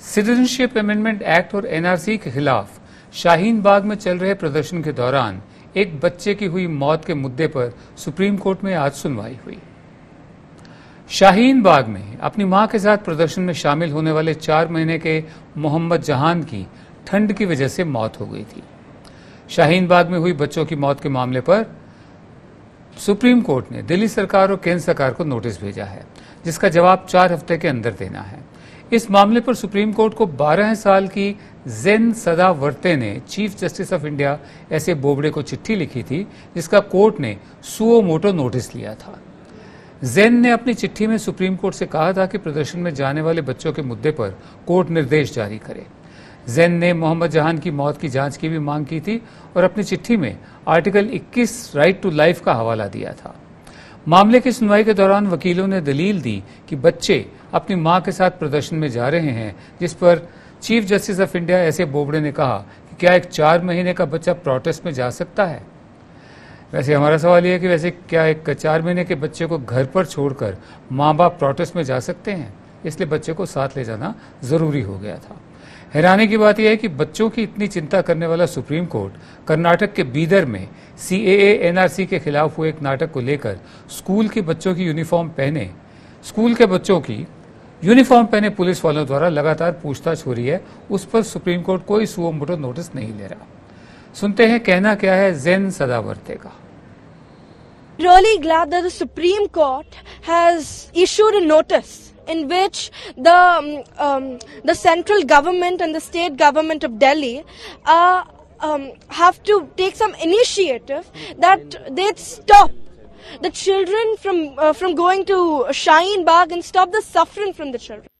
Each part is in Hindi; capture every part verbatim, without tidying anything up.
सिटीजनशिप अमेंडमेंट एक्ट और एनआरसी के खिलाफ शाहीन बाग में चल रहे प्रदर्शन के दौरान एक बच्चे की हुई मौत के मुद्दे पर सुप्रीम कोर्ट में आज सुनवाई हुई। शाहीन बाग में अपनी मां के साथ प्रदर्शन में शामिल होने वाले चार महीने के मोहम्मद जहान की ठंड की वजह से मौत हो गई थी। शाहीन बाग में हुई बच्चों की मौत के मामले पर सुप्रीम कोर्ट ने दिल्ली सरकार और केंद्र सरकार को नोटिस भेजा है, जिसका जवाब चार हफ्ते के अंदर देना है। इस मामले पर सुप्रीम कोर्ट को बारह साल की जेन सदावर्ते ने chief justice of India S A Bobde को चिट्ठी लिखी थी, जिसका कोर्ट ने सुओ मोटो नोटिस लिया था। जेन ने अपनी चिट्ठी में सुप्रीम कोर्ट से कहा था कि प्रदर्शन में जाने वाले बच्चों के मुद्दे पर कोर्ट निर्देश जारी करे। जेन ने मोहम्मद जहान की मौत की जांच की भी मांग की थी और अपनी चिट्ठी में आर्टिकल इक्कीस राइट टू लाइफ का हवाला दिया था। मामले की सुनवाई के दौरान वकीलों ने दलील दी कि बच्चे अपनी मां के साथ प्रदर्शन में जा रहे हैं, जिस पर chief justice of India S A Bobde ने कहा कि क्या एक चार महीने का बच्चा प्रोटेस्ट में जा सकता है। वैसे हमारा सवाल यह है कि वैसे क्या एक चार महीने के बच्चे को घर पर छोड़कर माँ बाप प्रोटेस्ट में जा सकते हैं, इसलिए बच्चे को साथ ले जाना जरूरी हो गया था। हैरानी की बात यह है कि बच्चों की इतनी चिंता करने वाला सुप्रीम कोर्ट कर्नाटक के बीदर में सीएए एनआरसी के खिलाफ हुए एक नाटक को लेकर स्कूल के बच्चों की यूनिफॉर्म पहने स्कूल के बच्चों की यूनिफॉर्म पहने पुलिस वालों द्वारा लगातार पूछताछ हो रही है, उस पर सुप्रीम कोर्ट कोई सुओ मोटो नोटिस नहीं ले रहा। सुनते हैं कहना क्या है जेन सदावर्ते का। Really glad that the Supreme Court has issued a notice in which the um, um, the central government and the state government of Delhi uh, um, have to take some initiative that they stop the children from uh, from going to Shaheen Bagh and stop the suffering from the children.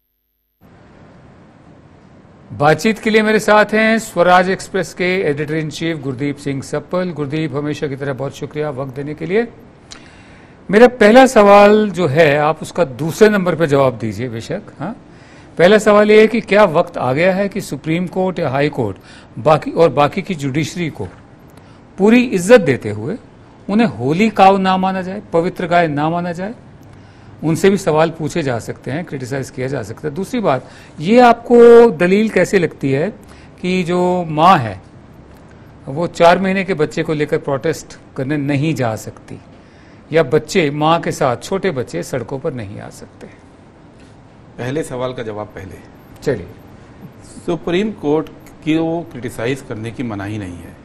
बातचीत के लिए मेरे साथ हैं स्वराज एक्सप्रेस के editor in chief Gurdeep Singh Sappal. Gurdeep, हमेशा की तरह बहुत शुक्रिया वक्त देने के लिए। मेरा पहला सवाल जो है आप उसका दूसरे नंबर पर जवाब दीजिए बेशक। हाँ, पहला सवाल ये है कि क्या वक्त आ गया है कि सुप्रीम कोर्ट या हाई कोर्ट बाकी और बाकी की जुडिशरी को पूरी इज्जत देते हुए उन्हें होली काव ना माना जाए, पवित्र गाय ना माना जाए। उनसे भी सवाल पूछे जा सकते हैं, क्रिटिसाइज किया जा सकता है। दूसरी बात, ये आपको दलील कैसे लगती है कि जो माँ है वो चार महीने के बच्चे को लेकर प्रोटेस्ट करने नहीं जा सकती, या बच्चे माँ के साथ छोटे बच्चे सड़कों पर नहीं आ सकते? पहले सवाल का जवाब पहले। चलिए, सुप्रीम कोर्ट की वो क्रिटिसाइज करने की मनाही नहीं है।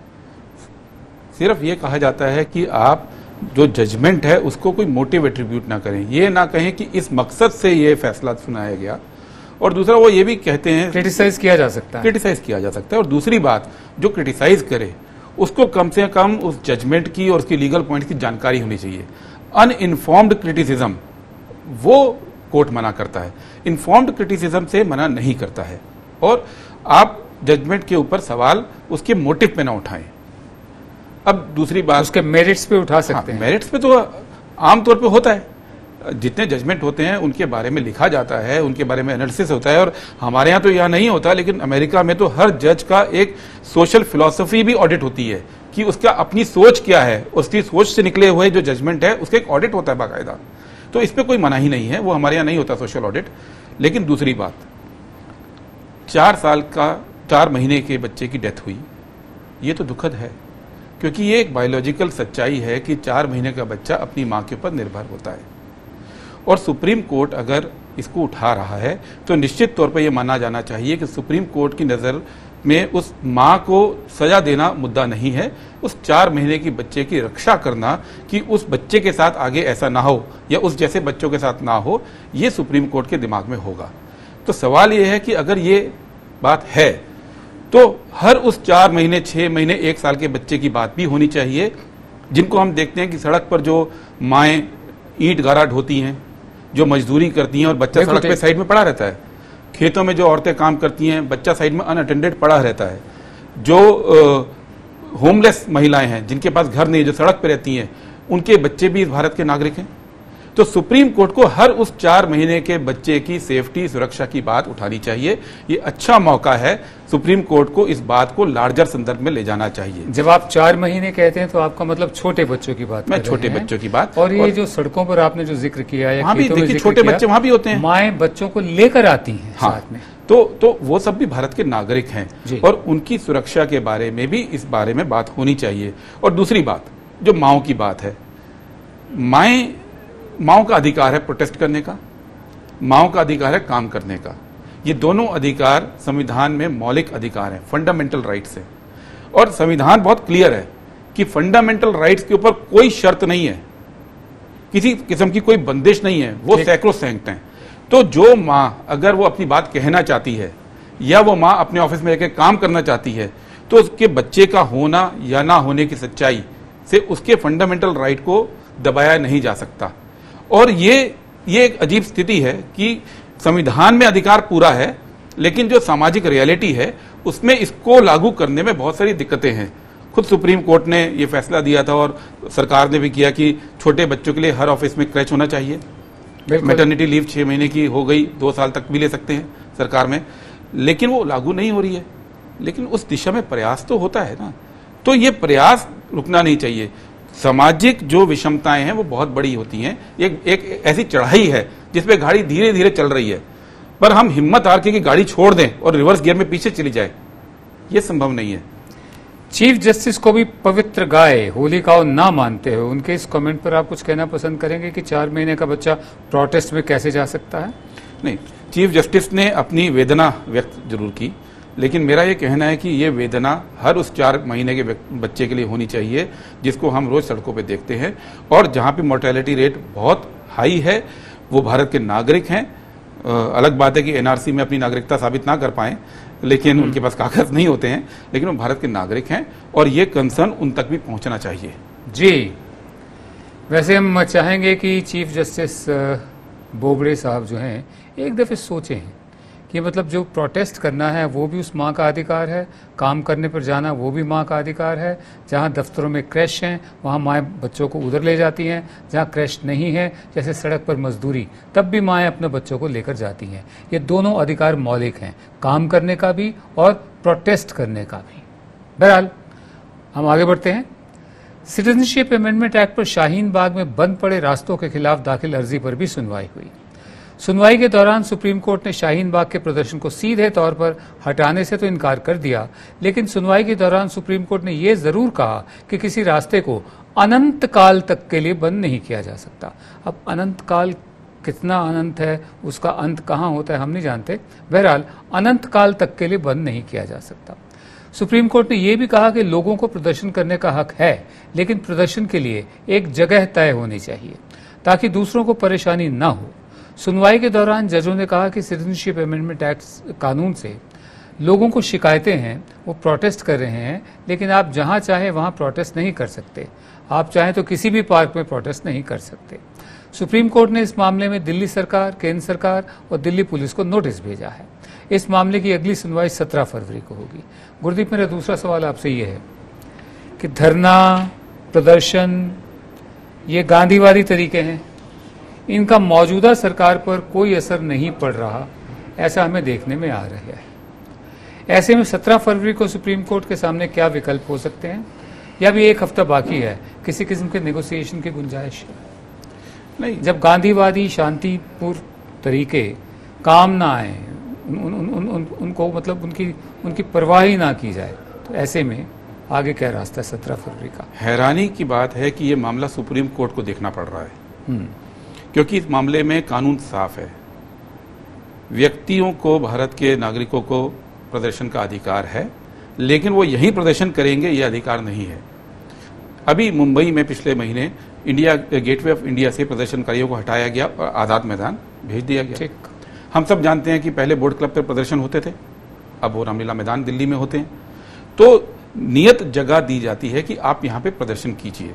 सिर्फ ये कहा जाता है कि आप जो जजमेंट है उसको कोई मोटिव एट्रीब्यूट ना करें, ये ना कहें कि इस मकसद से ये फैसला सुनाया गया। और दूसरा वो ये भी कहते हैं क्रिटिसाइज किया जा सकता है क्रिटिसाइज किया जा सकता है और दूसरी बात, जो क्रिटिसाइज करे उसको कम से कम उस जजमेंट की और उसकी लीगल पॉइंट की जानकारी होनी चाहिए। अनइन्फॉर्म्ड क्रिटिसिज्म वो कोर्ट मना करता है, इन्फॉर्म्ड क्रिटिसिज्म से मना नहीं करता है। और आप जजमेंट के ऊपर सवाल उसके मोटिव पे ना उठाएं। अब दूसरी बात, उसके मेरिट्स पे उठा सकते हैं। मेरिट्स पे तो आमतौर पे होता है, जितने जजमेंट होते हैं उनके बारे में लिखा जाता है, उनके बारे में एनालिसिस होता है। और हमारे यहाँ तो यह नहीं होता, लेकिन अमेरिका में तो हर जज का एक सोशल फिलॉसफी भी ऑडिट होती है कि उसका अपनी सोच क्या है, उसकी सोच से निकले हुए जो जजमेंट है उसका एक ऑडिट होता है बाकायदा। तो इस पर कोई मनाही नहीं है, वो हमारे यहाँ नहीं होता सोशल ऑडिट। लेकिन दूसरी बात, चार साल का चार महीने के बच्चे की डेथ हुई, ये तो दुखद है, क्योंकि ये एक बायोलॉजिकल सच्चाई है कि चार महीने का बच्चा अपनी मां के ऊपर निर्भर होता है। और सुप्रीम कोर्ट अगर इसको उठा रहा है तो निश्चित तौर पर यह माना जाना चाहिए कि सुप्रीम कोर्ट की नजर में उस मां को सजा देना मुद्दा नहीं है, उस चार महीने की बच्चे की रक्षा करना कि उस बच्चे के साथ आगे ऐसा ना हो या उस जैसे बच्चों के साथ ना हो, ये सुप्रीम कोर्ट के दिमाग में होगा। तो सवाल यह है कि अगर ये बात है तो हर उस चार महीने, छह महीने, एक साल के बच्चे की बात भी होनी चाहिए, जिनको हम देखते हैं कि सड़क पर जो माएं ईंट गारा ढोती हैं, जो मजदूरी करती हैं और बच्चा सड़क पे साइड में पड़ा रहता है, खेतों में जो औरतें काम करती हैं, बच्चा साइड में अनअटेंडेड पड़ा रहता है, जो होमलेस महिलाएं हैं जिनके पास घर नहीं, जो सड़क पे रहती हैं, उनके बच्चे भी इस भारत के नागरिक हैं। तो सुप्रीम कोर्ट को हर उस चार महीने के बच्चे की सेफ्टी, सुरक्षा की बात उठानी चाहिए। ये अच्छा मौका है, सुप्रीम कोर्ट को इस बात को लार्जर संदर्भ में ले जाना चाहिए। जब आप चार महीने कहते हैं तो आपका मतलब छोटे बच्चों की बात? मैं छोटे बच्चों की बात। और ये जो सड़कों पर आपने जो जिक्र किया है, वहां भी देखिए छोटे बच्चे वहां भी होते हैं, माएं बच्चों को लेकर आती हैं साथ में। तो तो वो सब भी भारत के नागरिक हैं और उनकी सुरक्षा के बारे में भी इस बारे में बात होनी चाहिए। और दूसरी बात, जो माओ की बात है, माएँ माओ का अधिकार है प्रोटेस्ट करने का, माओ का अधिकार है काम करने का। ये दोनों अधिकार संविधान में मौलिक अधिकार हैं, फंडामेंटल राइट्स है। और संविधान बहुत क्लियर है कि फंडामेंटल राइट्स के ऊपर कोई शर्त नहीं है, किसी किस्म की कोई बंदिश नहीं है, वो सैक्रोसैंक्ट हैं। तो जो माँ अगर वो अपनी बात कहना चाहती है या वो माँ अपने ऑफिस में रहकर काम करना चाहती है, तो उसके बच्चे का होना या ना होने की सच्चाई से उसके फंडामेंटल राइट को दबाया नहीं जा सकता। और ये ये एक अजीब स्थिति है कि संविधान में अधिकार पूरा है, लेकिन जो सामाजिक रियलिटी है उसमें इसको लागू करने में बहुत सारी दिक्कतें हैं। खुद सुप्रीम कोर्ट ने ये फैसला दिया था और सरकार ने भी किया कि छोटे बच्चों के लिए हर ऑफिस में क्रैच होना चाहिए। मैटरनिटी लीव छह महीने की हो गई, दो साल तक भी ले सकते हैं सरकार में, लेकिन वो लागू नहीं हो रही है। लेकिन उस दिशा में प्रयास तो होता है ना, तो ये प्रयास रुकना नहीं चाहिए। सामाजिक जो विषमताएं हैं वो बहुत बड़ी होती हैं। एक, एक ऐसी चढ़ाई है जिसपे गाड़ी धीरे धीरे चल रही है, पर हम हिम्मत हार के कि गाड़ी छोड़ दें और रिवर्स गियर में पीछे चली जाए, ये संभव नहीं है। चीफ जस्टिस को भी पवित्र गाय होलिकाओं ना मानते हो, उनके इस कमेंट पर आप कुछ कहना पसंद करेंगे कि चार महीने का बच्चा प्रोटेस्ट में कैसे जा सकता है? नहीं, चीफ जस्टिस ने अपनी वेदना व्यक्त जरूर की, लेकिन मेरा ये कहना है कि ये वेदना हर उस चार महीने के बच्चे के लिए होनी चाहिए जिसको हम रोज सड़कों पे देखते हैं और जहां पे मोर्टेलिटी रेट बहुत हाई है। वो भारत के नागरिक हैं। अलग बात है कि एनआरसी में अपनी नागरिकता साबित ना कर पाए, लेकिन उनके पास कागज नहीं होते हैं, लेकिन वो भारत के नागरिक हैं और ये कंसर्न उन तक भी पहुंचना चाहिए। जी, वैसे हम चाहेंगे कि चीफ जस्टिस बोबड़े साहब जो हैं एक दफे सोचें कि मतलब जो प्रोटेस्ट करना है वो भी उस माँ का अधिकार है, काम करने पर जाना वो भी माँ का अधिकार है। जहाँ दफ्तरों में क्रैश हैं वहाँ माएँ बच्चों को उधर ले जाती हैं, जहाँ क्रैश नहीं है जैसे सड़क पर मजदूरी, तब भी माएँ अपने बच्चों को लेकर जाती हैं। ये दोनों अधिकार मौलिक हैं, काम करने का भी और प्रोटेस्ट करने का भी। बहरहाल हम आगे बढ़ते हैं। सिटीजनशिप अमेंडमेंट एक्ट पर शाहीन बाग में बंद पड़े रास्तों के खिलाफ दाखिल अर्जी पर भी सुनवाई हुई। सुनवाई के दौरान सुप्रीम कोर्ट ने शाहीन बाग के प्रदर्शन को सीधे तौर पर हटाने से तो इनकार कर दिया, लेकिन सुनवाई के दौरान सुप्रीम कोर्ट ने यह जरूर कहा कि किसी रास्ते को अनंत काल तक के लिए बंद नहीं किया जा सकता। अब अनंत काल कितना अनंत है, उसका अंत कहाँ होता है हम नहीं जानते। बहरहाल अनंत काल तक के लिए बंद नहीं किया जा सकता। सुप्रीम कोर्ट ने यह भी कहा कि लोगों को प्रदर्शन करने का हक है, लेकिन प्रदर्शन के लिए एक जगह तय होनी चाहिए ताकि दूसरों को परेशानी न हो। सुनवाई के दौरान जजों ने कहा कि सिटीजनशिप अमेंडमेंट एक्ट कानून से लोगों को शिकायतें हैं, वो प्रोटेस्ट कर रहे हैं, लेकिन आप जहां चाहे वहां प्रोटेस्ट नहीं कर सकते। आप चाहें तो किसी भी पार्क में प्रोटेस्ट नहीं कर सकते। सुप्रीम कोर्ट ने इस मामले में दिल्ली सरकार, केंद्र सरकार और दिल्ली पुलिस को नोटिस भेजा है। इस मामले की अगली सुनवाई सत्रह फरवरी को होगी। गुरदीप, मेरा दूसरा सवाल आपसे ये है कि धरना, प्रदर्शन, ये गांधीवादी तरीके हैं, इनका मौजूदा सरकार पर कोई असर नहीं पड़ रहा, ऐसा हमें देखने में आ रहा है। ऐसे में सत्रह फरवरी को सुप्रीम कोर्ट के सामने क्या विकल्प हो सकते हैं, या भी एक हफ्ता बाकी है, किसी किस्म के नेगोशिएशन की गुंजाइश नहीं? जब गांधीवादी शांतिपूर्ण तरीके काम ना आए, उन, उन, उन, उन, उन, उनको मतलब उनकी उनकी परवाह ही ना की जाए, तो ऐसे में आगे क्या रास्ता है सत्रह फरवरी का? हैरानी की बात है कि ये मामला सुप्रीम कोर्ट को देखना पड़ रहा है, क्योंकि इस मामले में कानून साफ है। व्यक्तियों को, भारत के नागरिकों को प्रदर्शन का अधिकार है, लेकिन वो यही प्रदर्शन करेंगे ये अधिकार नहीं है। अभी मुंबई में पिछले महीने इंडिया गेटवे ऑफ इंडिया से प्रदर्शनकारियों को हटाया गया और आजाद मैदान भेज दिया गया। ठीक, हम सब जानते हैं कि पहले बोर्ड क्लब पर प्रदर्शन होते थे, अब वो रामलीला मैदान दिल्ली में होते हैं। तो नियत जगह दी जाती है कि आप यहां पे प्रदर्शन कीजिए।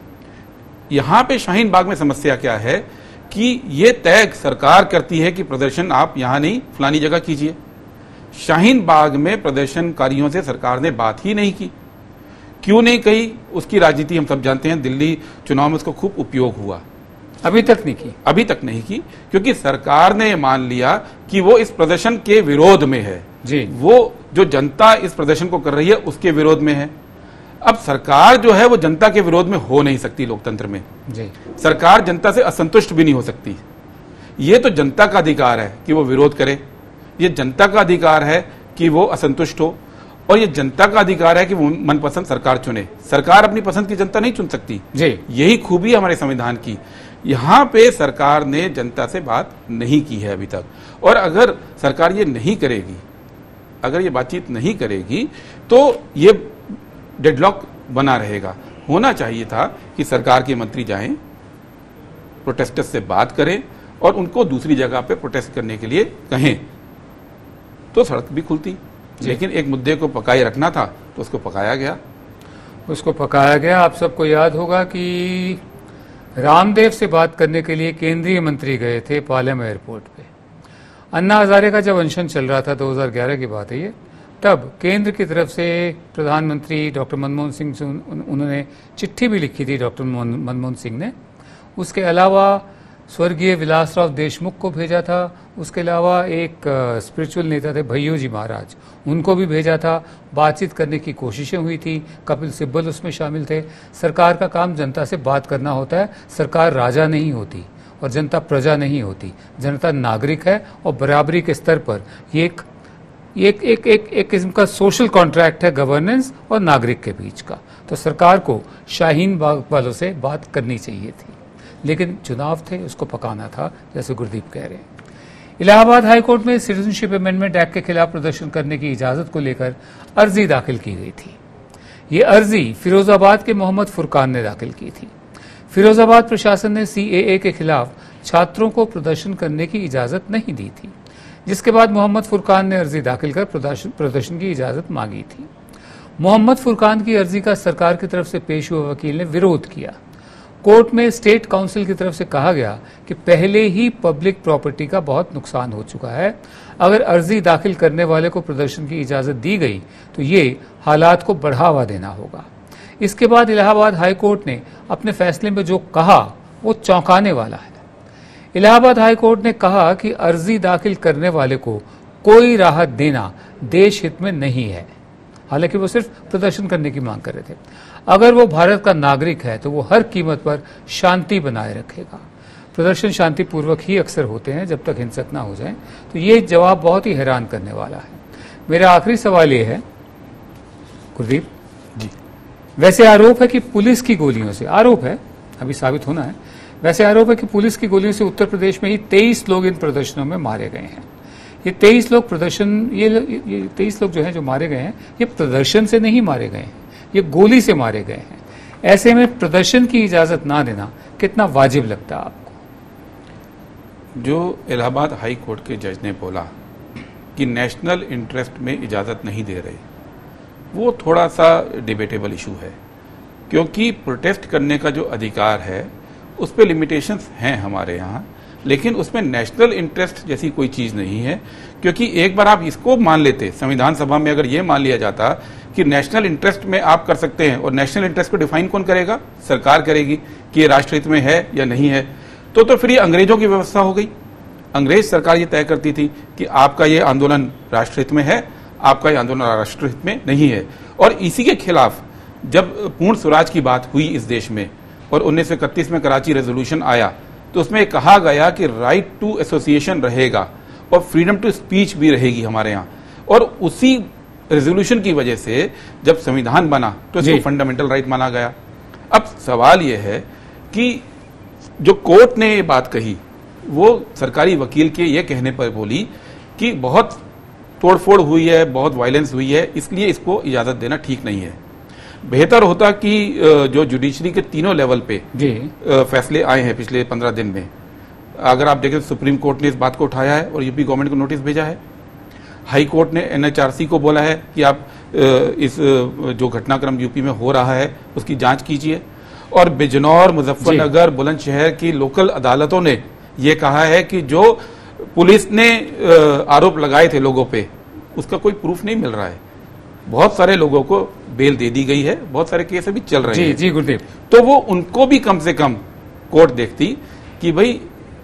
यहां पे शाहीन बाग में समस्या क्या है कि ये तय सरकार करती है कि प्रदर्शन आप यहां नहीं फलानी जगह कीजिए। शाहीन बाग में प्रदर्शनकारियों से सरकार ने बात ही नहीं की। क्यों नहीं कही, उसकी राजनीति हम सब जानते हैं। दिल्ली चुनाव में उसको खूब उपयोग हुआ, अभी तक नहीं की अभी तक नहीं की क्योंकि सरकार ने मान लिया कि वो इस प्रदर्शन के विरोध में है जी। वो जो जनता इस प्रदर्शन को कर रही है उसके विरोध में है। अब सरकार जो है वो जनता के विरोध में हो नहीं सकती। लोकतंत्र में जी सरकार जनता से असंतुष्ट भी नहीं हो सकती। ये तो जनता का अधिकार है कि वो विरोध करे, ये जनता का अधिकार है कि वो असंतुष्ट हो, और ये जनता का अधिकार है कि वो मनपसंद सरकार चुने। सरकार अपनी पसंद की जनता नहीं चुन सकती जी। यही खूबी है हमारे संविधान की। यहां पे सरकार ने जनता से बात नहीं की है अभी तक, और अगर सरकार ये नहीं करेगी, अगर ये बातचीत नहीं करेगी तो ये डेडलॉक बना रहेगा। होना चाहिए था कि सरकार के मंत्री जाएं, प्रोटेस्टर्स से बात करें और उनको दूसरी जगह पे प्रोटेस्ट करने के लिए कहें, तो सड़क भी खुलती। लेकिन एक मुद्दे को पकाए रखना था तो उसको पकाया गया उसको पकाया गया। आप सबको याद होगा कि रामदेव से बात करने के लिए केंद्रीय मंत्री गए थे पालम एयरपोर्ट पे। अन्ना हजारे का जब अनशन चल रहा था, दो हज़ार ग्यारह की बात है ये, तब केंद्र की तरफ से प्रधानमंत्री डॉक्टर मनमोहन सिंह से उन्होंने चिट्ठी भी लिखी थी, डॉक्टर मनमोहन सिंह ने। उसके अलावा स्वर्गीय विलासराव देशमुख को भेजा था। उसके अलावा एक स्पिरिचुअल नेता थे भैयू जी महाराज, उनको भी भेजा था। बातचीत करने की कोशिशें हुई थी, कपिल सिब्बल उसमें शामिल थे। सरकार का काम जनता से बात करना होता है। सरकार राजा नहीं होती और जनता प्रजा नहीं होती। जनता नागरिक है और बराबरी के स्तर पर ये एक एक एक एक, एक किस्म का सोशल कॉन्ट्रैक्ट है गवर्नेंस और नागरिक के बीच का। तो सरकार को शाहीन बाग वालों से बात करनी चाहिए थी, लेकिन चुनाव थे, उसको पकाना था, जैसे गुरदीप कह रहे हैं। इलाहाबाद हाईकोर्ट में सिटीजनशिप अमेंडमेंट एक्ट के खिलाफ प्रदर्शन करने की इजाजत को लेकर अर्जी दाखिल की गई थी। ये अर्जी फिरोजाबाद के मोहम्मद फुरकान ने दाखिल की थी। फिरोजाबाद प्रशासन ने सीएए के खिलाफ छात्रों को प्रदर्शन करने की इजाजत नहीं दी थी, जिसके बाद मोहम्मद फुरकान ने अर्जी दाखिल कर प्रदर्शन प्रदर्शन की इजाजत मांगी थी। मोहम्मद फुरकान की अर्जी का सरकार की तरफ से पेश हुए वकील ने विरोध किया। कोर्ट में स्टेट काउंसिल की तरफ से कहा गया कि पहले ही पब्लिक प्रॉपर्टी का बहुत नुकसान हो चुका है। अगर अर्जी दाखिल करने वाले को प्रदर्शन की इजाजत दी गई तो ये हालात को बढ़ावा देना होगा। इसके बाद इलाहाबाद हाई कोर्ट ने अपने फैसले में जो कहा वो चौंकाने वाला है। इलाहाबाद हाई कोर्ट ने कहा कि अर्जी दाखिल करने वाले को कोई राहत देना देश हित में नहीं है। हालांकि वो सिर्फ प्रदर्शन करने की मांग कर रहे थे। अगर वो भारत का नागरिक है तो वो हर कीमत पर शांति बनाए रखेगा। प्रदर्शन शांतिपूर्वक ही अक्सर होते हैं जब तक हिंसक ना हो जाए। तो ये जवाब बहुत ही हैरान करने वाला है। मेरा आखिरी सवाल ये है कुलदीप जी, वैसे आरोप है कि पुलिस की गोलियों से, आरोप है अभी साबित होना है, वैसे आरोप है कि पुलिस की गोलियों से उत्तर प्रदेश में ही तेईस लोग इन प्रदर्शनों में मारे गए हैं। ये तेईस लोग प्रदर्शन ये ये तेईस लोग जो हैं जो मारे गए हैं ये प्रदर्शन से नहीं मारे गए हैं, ये गोली से मारे गए हैं। ऐसे में प्रदर्शन की इजाजत ना देना कितना वाजिब लगता है आपको? जो इलाहाबाद हाई कोर्ट के जज ने बोला कि नेशनल इंटरेस्ट में इजाजत नहीं दे रहे, वो थोड़ा सा डिबेटेबल इशू है, क्योंकि प्रोटेस्ट करने का जो अधिकार है उस पर लिमिटेशंस हैं हमारे यहाँ, लेकिन उसमें नेशनल इंटरेस्ट जैसी कोई चीज नहीं है। क्योंकि एक बार आप इसको मान लेते, संविधान सभा में अगर ये मान लिया जाता कि नेशनल इंटरेस्ट में आप कर सकते हैं, और नेशनल इंटरेस्ट को डिफाइन कौन करेगा? सरकार करेगी कि ये राष्ट्र हित में है या नहीं है। तो तो फिर ये अंग्रेजों की व्यवस्था हो गई। अंग्रेज सरकार ये तय करती थी कि आपका ये आंदोलन राष्ट्र हित में है, आपका ये आंदोलन राष्ट्र हित में नहीं है। और इसी के खिलाफ जब पूर्ण स्वराज की बात हुई इस देश में और उन्नीस सौ इकतीस में कराची रेजोल्यूशन आया, तो उसमें कहा गया कि राइट टू एसोसिएशन रहेगा और फ्रीडम टू स्पीच भी रहेगी हमारे यहाँ। और उसी रेजोल्यूशन की वजह से जब संविधान बना तो इसको फंडामेंटल राइट माना गया। अब सवाल यह है कि जो कोर्ट ने ये बात कही वो सरकारी वकील के ये कहने पर बोली कि बहुत तोड़फोड़ हुई है, बहुत वायलेंस हुई है, इसलिए इसको इजाजत देना ठीक नहीं है। बेहतर होता कि जो जुडिशरी के तीनों लेवल पे फैसले आए हैं पिछले पंद्रह दिन में, अगर आप देखें सुप्रीम कोर्ट ने इस बात को उठाया है और यूपी गवर्नमेंट को नोटिस भेजा है। हाई कोर्ट ने एनएचआरसी को बोला है कि आप इस जो घटनाक्रम यूपी में हो रहा है उसकी जांच कीजिए। और बिजनौर, मुजफ्फरनगर, बुलंदशहर की लोकल अदालतों ने ये कहा है कि जो पुलिस ने आरोप लगाए थे लोगों पे उसका कोई प्रूफ नहीं मिल रहा है। बहुत सारे लोगों को बेल दे दी गई है, बहुत सारे केस अभी चल रहे जी, हैं। जी गुरदीप, तो वो उनको भी कम से कम कोर्ट देखती कि भाई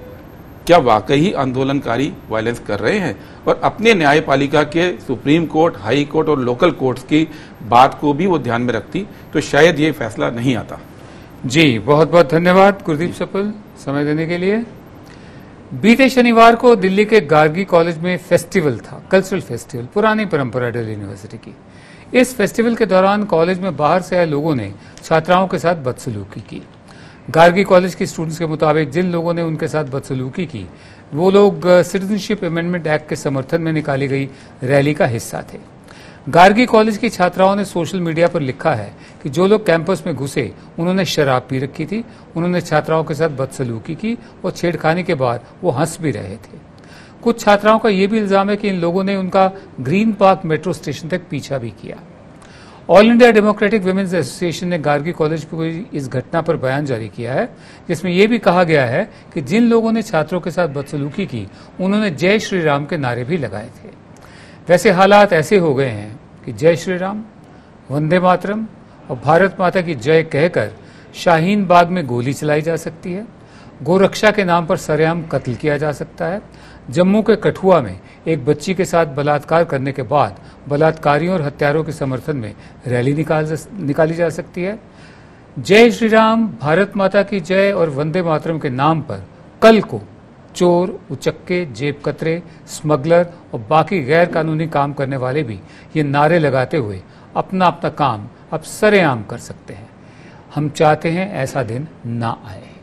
क्या वाकई आंदोलनकारी वायलेंस कर रहे हैं, और अपने न्यायपालिका के सुप्रीम कोर्ट, हाई कोर्ट और लोकल कोर्ट्स की बात को भी वो ध्यान में रखती तो शायद ये फैसला नहीं आता। जी बहुत बहुत धन्यवाद गुरदीप सपल समय देने के लिए। बीते शनिवार को दिल्ली के गार्गी कॉलेज में फेस्टिवल था, कल्चरल फेस्टिवल, पुरानी परंपरा दिल्ली यूनिवर्सिटी की। इस फेस्टिवल के दौरान कॉलेज में बाहर से आए लोगों ने छात्राओं के साथ बदसलूकी की। गार्गी कॉलेज के स्टूडेंट्स के मुताबिक जिन लोगों ने उनके साथ बदसलूकी की वो लोग सिटीजनशिप अमेंडमेंट एक्ट के समर्थन में निकाली गई रैली का हिस्सा थे। गार्गी कॉलेज की छात्राओं ने सोशल मीडिया पर लिखा है कि जो लोग कैंपस में घुसे उन्होंने शराब पी रखी थी, उन्होंने छात्राओं के साथ बदसलूकी की और छेड़खानी के बाद वो हंस भी रहे थे। कुछ छात्राओं का यह भी इल्जाम है कि इन लोगों ने उनका ग्रीन पार्क मेट्रो स्टेशन तक पीछा भी किया। All India democratic women's association ने गार्गी कॉलेज को इस घटना पर बयान जारी किया है, जिसमें यह भी कहा गया है कि जिन लोगों ने छात्रों के साथ बदसलूकी की उन्होंने जय श्री राम के नारे भी लगाए थे। वैसे हालात ऐसे हो गए हैं कि जय श्री राम, वंदे मातरम और भारत माता की जय कहकर शाहीन बाग में गोली चलाई जा सकती है, गोरक्षा के नाम पर सरेआम कत्ल किया जा सकता है, जम्मू के कठुआ में एक बच्ची के साथ बलात्कार करने के बाद बलात्कारियों और हत्यारों के समर्थन में रैली निकाल निकाली जा सकती है। जय श्री राम, भारत माता की जय और वंदे मातरम के नाम पर कल को चोर, उचक्के, जेब कतरे, स्मगलर और बाकी गैर कानूनी काम करने वाले भी ये नारे लगाते हुए अपना अपना काम अब सरेआम कर सकते हैं। हम चाहते हैं ऐसा दिन ना आए।